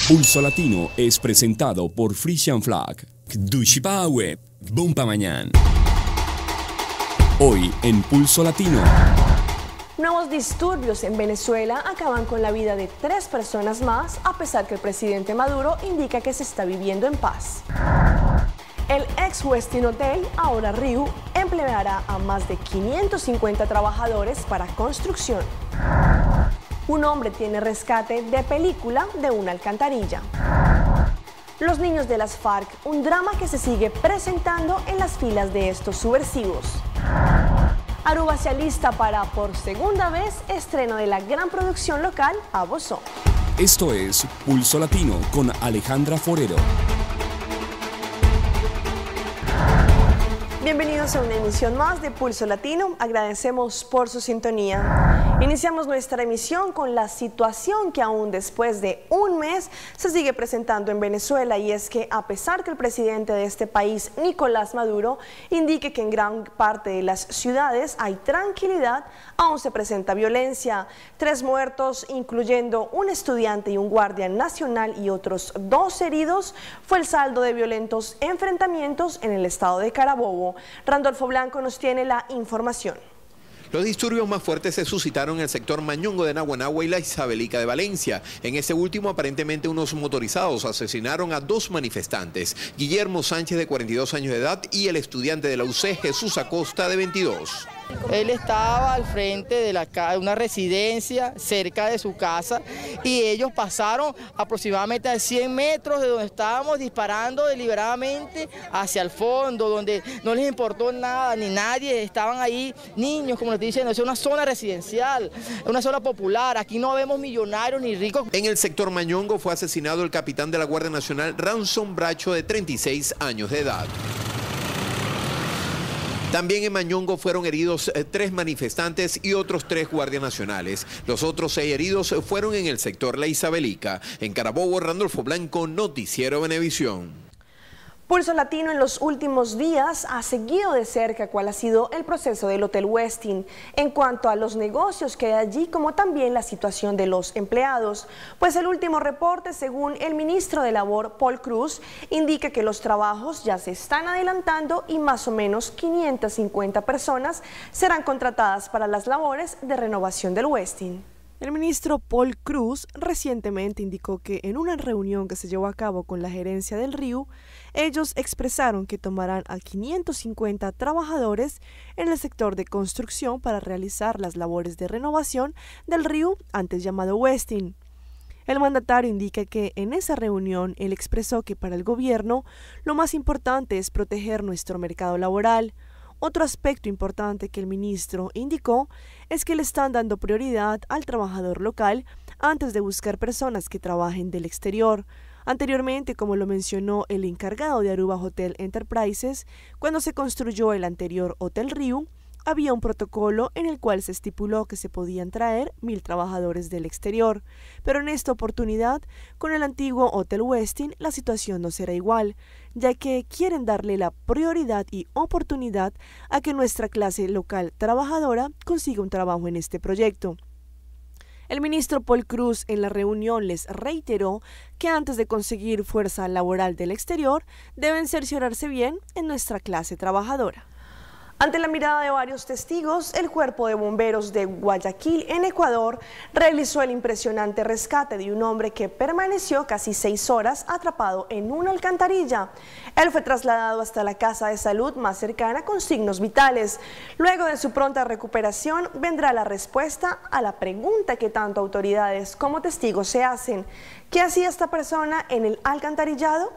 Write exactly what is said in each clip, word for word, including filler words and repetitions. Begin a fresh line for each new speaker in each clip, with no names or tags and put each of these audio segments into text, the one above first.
Pulso Latino es presentado por Frisian Flag, Dushipawe, Bumpa Mañana. Hoy en Pulso Latino.
Nuevos disturbios en Venezuela acaban con la vida de tres personas más, a pesar que el presidente Maduro indica que se está viviendo en paz. El ex Westin Hotel, ahora Riu, empleará a más de quinientos cincuenta trabajadores para construcción. Un hombre tiene rescate de película de una alcantarilla. Los niños de las FARC, un drama que se sigue presentando en las filas de estos subversivos. Aruba se alista para, por segunda vez, estreno de la gran producción local Abozó.
Esto es Pulso Latino con Alejandra Forero.
Bienvenidos a una emisión más de Pulso Latino. Agradecemos por su sintonía. Iniciamos nuestra emisión con la situación que aún después de un mes se sigue presentando en Venezuela, y es que a pesar que el presidente de este país, Nicolás Maduro, indique que en gran parte de las ciudades hay tranquilidad, aún se presenta violencia. Tres muertos, incluyendo un estudiante y un guardia nacional, y otros dos heridos, fue el saldo de violentos enfrentamientos en el estado de Carabobo. Randolfo Blanco nos tiene la información.
Los disturbios más fuertes se suscitaron en el sector Mañongo de Naguanagua y la Isabelica de Valencia. En ese último, aparentemente unos motorizados asesinaron a dos manifestantes, Guillermo Sánchez, de cuarenta y dos años de edad, y el estudiante de la U C, Jesús Acosta, de veintidós.
Él estaba al frente de la, una residencia cerca de su casa, y ellos pasaron aproximadamente a cien metros de donde estábamos disparando deliberadamente hacia el fondo, donde no les importó nada ni nadie. Estaban ahí niños, como les estoy diciendo. Es una zona residencial, una zona popular. Aquí no vemos millonarios ni ricos.
En el sector Mañongo fue asesinado el capitán de la Guardia Nacional, Ransom Bracho, de treinta y seis años de edad. También en Mañongo fueron heridos eh, tres manifestantes y otros tres guardias nacionales. Los otros seis heridos fueron en el sector La Isabelica. En Carabobo, Randolfo Blanco, Noticiero Venevisión.
Pulso Latino en los últimos días ha seguido de cerca cuál ha sido el proceso del Hotel Westin en cuanto a los negocios que hay allí, como también la situación de los empleados. Pues el último reporte, según el ministro de Labor, Paul Cruz, indica que los trabajos ya se están adelantando y más o menos quinientas cincuenta personas serán contratadas para las labores de renovación del Westin. El ministro Paul Cruz recientemente indicó que en una reunión que se llevó a cabo con la gerencia del Riu, ellos expresaron que tomarán a quinientos cincuenta trabajadores en el sector de construcción para realizar las labores de renovación del Riu, antes llamado Westin. El mandatario indica que en esa reunión él expresó que para el gobierno lo más importante es proteger nuestro mercado laboral. Otro aspecto importante que el ministro indicó es que le están dando prioridad al trabajador local antes de buscar personas que trabajen del exterior. Anteriormente, como lo mencionó el encargado de Aruba Hotel Enterprises, cuando se construyó el anterior Hotel Riu, había un protocolo en el cual se estipuló que se podían traer mil trabajadores del exterior, pero en esta oportunidad, con el antiguo Hotel Westin, la situación no será igual, ya que quieren darle la prioridad y oportunidad a que nuestra clase local trabajadora consiga un trabajo en este proyecto. El ministro Paul Cruz en la reunión les reiteró que antes de conseguir fuerza laboral del exterior, deben cerciorarse bien en nuestra clase trabajadora. Ante la mirada de varios testigos, el Cuerpo de Bomberos de Guayaquil, en Ecuador, realizó el impresionante rescate de un hombre que permaneció casi seis horas atrapado en una alcantarilla. Él fue trasladado hasta la casa de salud más cercana con signos vitales. Luego de su pronta recuperación, vendrá la respuesta a la pregunta que tanto autoridades como testigos se hacen. ¿Qué hacía esta persona en el alcantarillado?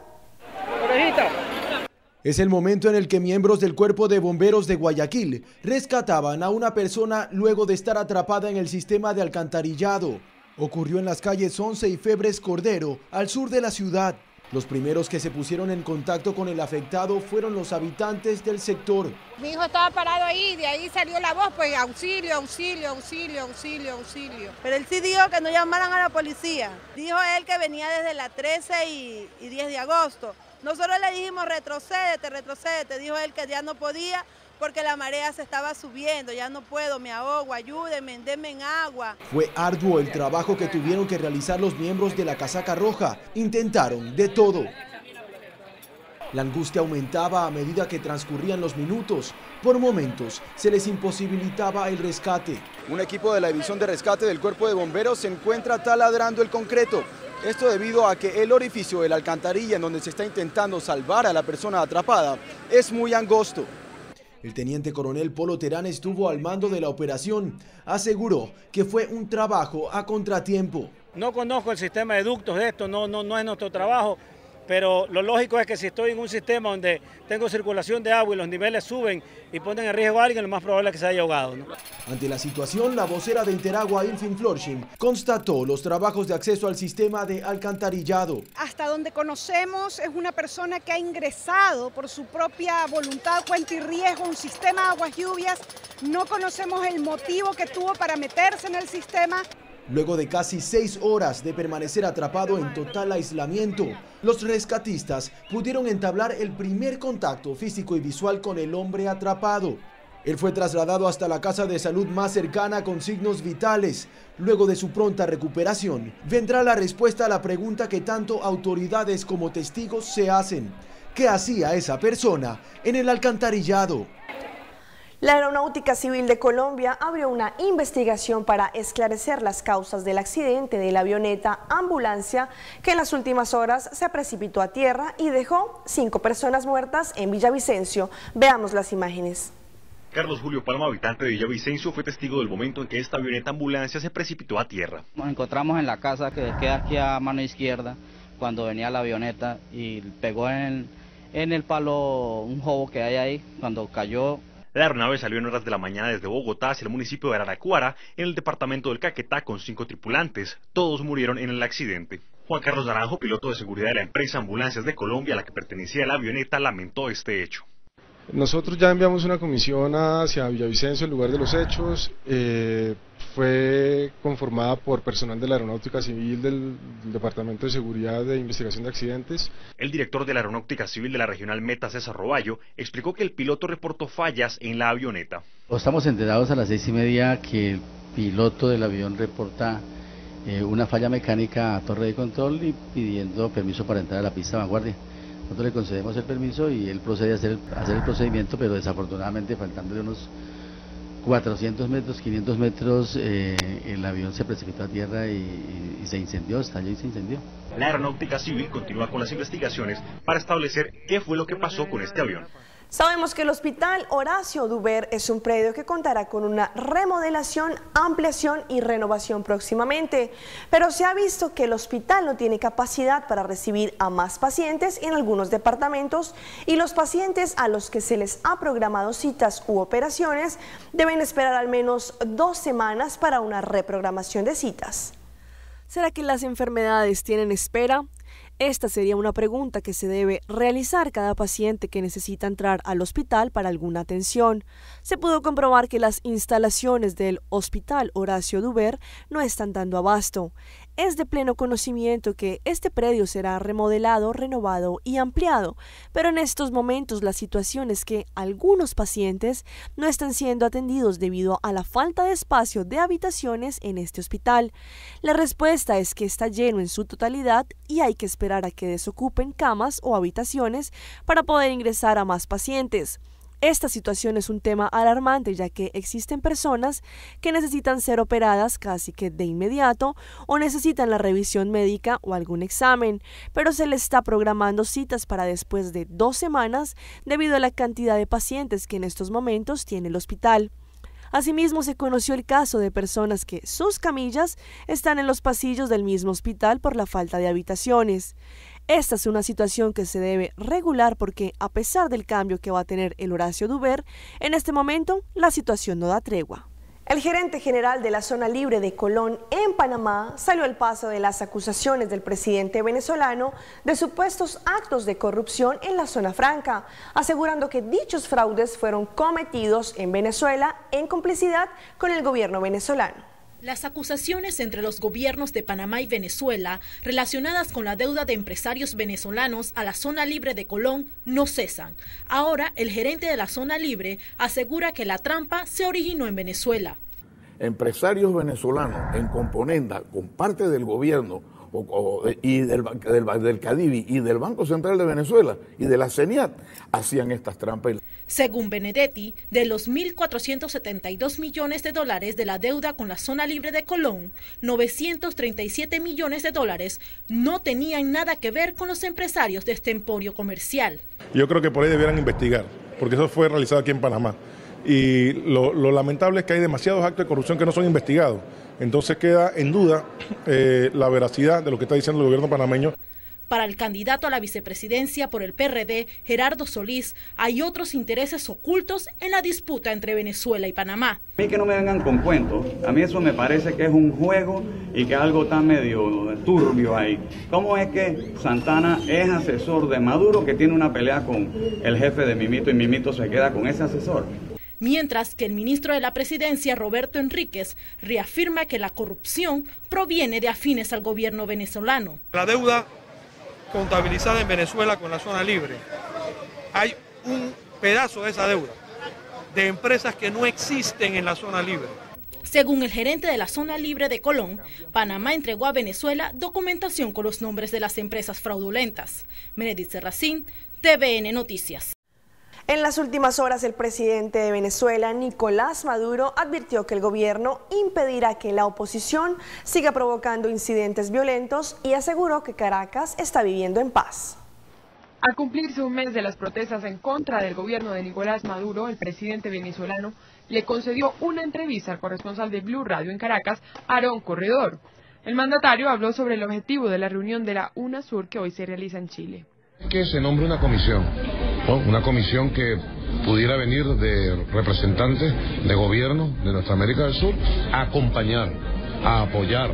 Es el momento en el que miembros del Cuerpo de Bomberos de Guayaquil rescataban a una persona luego de estar atrapada en el sistema de alcantarillado. Ocurrió en las calles once y Febres Cordero, al sur de la ciudad. Los primeros que se pusieron en contacto con el afectado fueron los habitantes del sector.
Mi hijo estaba parado ahí, de ahí salió la voz, pues auxilio, auxilio, auxilio, auxilio, auxilio.
Pero él sí dijo que no llamaran a la policía. Dijo él que venía desde la trece y, y diez de agosto. Nosotros le dijimos retrocédete, retrocédete. Dijo él que ya no podía porque la marea se estaba subiendo, ya no puedo, me ahogo, ayúdenme, denme agua.
Fue arduo el trabajo que tuvieron que realizar los miembros de la casaca roja. Intentaron de todo. La angustia aumentaba a medida que transcurrían los minutos. Por momentos se les imposibilitaba el rescate.
Un equipo de la División de Rescate del Cuerpo de Bomberos se encuentra taladrando el concreto. Esto debido a que el orificio de la alcantarilla en donde se está intentando salvar a la persona atrapada es muy angosto.
El teniente coronel Polo Terán estuvo al mando de la operación. Aseguró que fue un trabajo a contratiempo.
No conozco el sistema de ductos de esto, no, no, no es nuestro trabajo. Pero lo lógico es que si estoy en un sistema donde tengo circulación de agua y los niveles suben y ponen en riesgo a alguien, lo más probable es que se haya ahogado, ¿no?
Ante la situación, la vocera de Interagua, Ilfin Florshim, constató los trabajos de acceso al sistema de alcantarillado.
Hasta donde conocemos, es una persona que ha ingresado por su propia voluntad, cuenta y riesgo, un sistema de aguas lluvias. No conocemos el motivo que tuvo para meterse en el sistema.
Luego de casi seis horas de permanecer atrapado en total aislamiento, los rescatistas pudieron entablar el primer contacto físico y visual con el hombre atrapado. Él fue trasladado hasta la casa de salud más cercana con signos vitales. Luego de su pronta recuperación, vendrá la respuesta a la pregunta que tanto autoridades como testigos se hacen. ¿Qué hacía esa persona en el alcantarillado?
La Aeronáutica Civil de Colombia abrió una investigación para esclarecer las causas del accidente de la avioneta ambulancia que en las últimas horas se precipitó a tierra y dejó cinco personas muertas en Villavicencio. Veamos las imágenes.
Carlos Julio Palma, habitante de Villavicencio, fue testigo del momento en que esta avioneta ambulancia se precipitó a tierra.
Nos encontramos en la casa que queda aquí a mano izquierda cuando venía la avioneta y pegó en, en el palo un jobo que hay ahí. Cuando cayó,
la aeronave salió en horas de la mañana desde Bogotá hacia el municipio de Araraquara, en el departamento del Caquetá, con cinco tripulantes. Todos murieron en el accidente. Juan Carlos Naranjo, piloto de seguridad de la empresa Ambulancias de Colombia, a la que pertenecía la avioneta, lamentó este hecho.
Nosotros ya enviamos una comisión hacia Villavicencio, el lugar de los hechos. Eh, fue conformada por personal de la Aeronáutica Civil del, del Departamento de Seguridad e Investigación de Accidentes.
El director de la Aeronáutica Civil de la Regional Meta, César Roballo, explicó que el piloto reportó fallas en la avioneta.
Estamos enterados a las seis y media que el piloto del avión reporta eh, una falla mecánica a torre de control y pidiendo permiso para entrar a la pista vanguardia. Nosotros le concedemos el permiso y él procede a hacer el, a hacer el procedimiento, pero desafortunadamente faltándole unos cuatrocientos metros, quinientos metros, eh, el avión se precipitó a tierra y, y, y se incendió, estalló y se incendió.
La Aeronáutica Civil continúa con las investigaciones para establecer qué fue lo que pasó con este avión.
Sabemos que el Hospital Horacio Duber es un predio que contará con una remodelación, ampliación y renovación próximamente, pero se ha visto que el hospital no tiene capacidad para recibir a más pacientes en algunos departamentos y los pacientes a los que se les ha programado citas u operaciones deben esperar al menos dos semanas para una reprogramación de citas. ¿Será que las enfermedades tienen espera? Esta sería una pregunta que se debe realizar cada paciente que necesita entrar al hospital para alguna atención. Se pudo comprobar que las instalaciones del Hospital Horacio Duber no están dando abasto. Es de pleno conocimiento que este predio será remodelado, renovado y ampliado, pero en estos momentos la situación es que algunos pacientes no están siendo atendidos debido a la falta de espacio de habitaciones en este hospital. La respuesta es que está lleno en su totalidad y hay que esperar a que desocupen camas o habitaciones para poder ingresar a más pacientes. Esta situación es un tema alarmante ya que existen personas que necesitan ser operadas casi que de inmediato o necesitan la revisión médica o algún examen, pero se les está programando citas para después de dos semanas debido a la cantidad de pacientes que en estos momentos tiene el hospital. Asimismo, se conoció el caso de personas que sus camillas están en los pasillos del mismo hospital por la falta de habitaciones. Esta es una situación que se debe regular porque, a pesar del cambio que va a tener el Horacio Duber, en este momento la situación no da tregua. El gerente general de la zona libre de Colón, en Panamá, salió al paso de las acusaciones del presidente venezolano de supuestos actos de corrupción en la zona franca, asegurando que dichos fraudes fueron cometidos en Venezuela en complicidad con el gobierno venezolano.
Las acusaciones entre los gobiernos de Panamá y Venezuela relacionadas con la deuda de empresarios venezolanos a la zona libre de Colón no cesan. Ahora, el gerente de la zona libre asegura que la trampa se originó en Venezuela.
Empresarios venezolanos en componenda con parte del gobierno o, o, y del, del, del Cadivi y del Banco Central de Venezuela y de la CENIAT hacían estas trampas.
Según Benedetti, de los mil cuatrocientos setenta y dos millones de dólares de la deuda con la zona libre de Colón, novecientos treinta y siete millones de dólares no tenían nada que ver con los empresarios de este emporio comercial.
Yo creo que por ahí debieran investigar, porque eso fue realizado aquí en Panamá. Y lo, lo lamentable es que hay demasiados actos de corrupción que no son investigados. Entonces queda en duda eh, la veracidad de lo que está diciendo el gobierno panameño.
Para el candidato a la vicepresidencia por el P R D, Gerardo Solís, hay otros intereses ocultos en la disputa entre Venezuela y Panamá.
A mí que no me vengan con cuentos, a mí eso me parece que es un juego y que algo está medio turbio ahí. ¿Cómo es que Santana es asesor de Maduro que tiene una pelea con el jefe de Mimito y Mimito se queda con ese asesor?
Mientras que el ministro de la Presidencia, Roberto Enríquez, reafirma que la corrupción proviene de afines al gobierno venezolano.
La deuda contabilizada en Venezuela con la zona libre, hay un pedazo de esa deuda de empresas que no existen en la zona libre.
Según el gerente de la zona libre de Colón, Panamá entregó a Venezuela documentación con los nombres de las empresas fraudulentas. Meredith Serracín, T V N Noticias.
En las últimas horas, el presidente de Venezuela, Nicolás Maduro, advirtió que el gobierno impedirá que la oposición siga provocando incidentes violentos y aseguró que Caracas está viviendo en paz.
Al cumplirse un mes de las protestas en contra del gobierno de Nicolás Maduro, el presidente venezolano le concedió una entrevista al corresponsal de Blue Radio en Caracas, Aarón Corredor. El mandatario habló sobre el objetivo de la reunión de la UNASUR que hoy se realiza en Chile.
Que se nombre una comisión, ¿no? Una comisión que pudiera venir de representantes de gobierno de nuestra América del Sur a acompañar, a apoyar,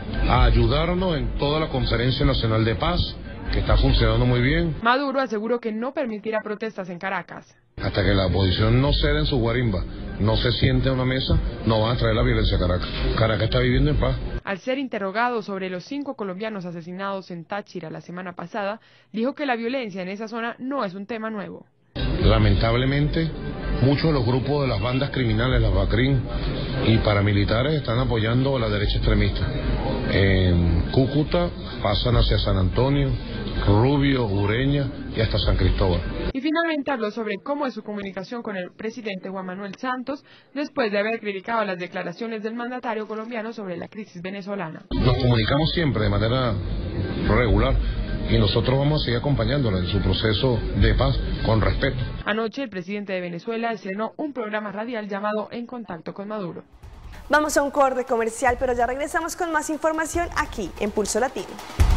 a ayudarnos en toda la Conferencia Nacional de Paz, que está funcionando muy bien.
Maduro aseguró que no permitirá protestas en Caracas.
Hasta que la oposición no ceda en su guarimba, no se siente a una mesa, no van a traer la violencia a Caracas. Caracas está viviendo en paz.
Al ser interrogado sobre los cinco colombianos asesinados en Táchira la semana pasada, dijo que la violencia en esa zona no es un tema nuevo.
Lamentablemente, muchos de los grupos de las bandas criminales, las BACRIM y paramilitares están apoyando a la derecha extremista. En Cúcuta pasan hacia San Antonio, Rubio, Ureña y hasta San Cristóbal.
Y finalmente habló sobre cómo es su comunicación con el presidente Juan Manuel Santos después de haber criticado las declaraciones del mandatario colombiano sobre la crisis venezolana.
Nos comunicamos siempre de manera regular y nosotros vamos a seguir acompañándola en su proceso de paz con respeto.
Anoche el presidente de Venezuela estrenó un programa radial llamado En Contacto con Maduro.
Vamos a un corte comercial, pero ya regresamos con más información aquí en Pulso Latino.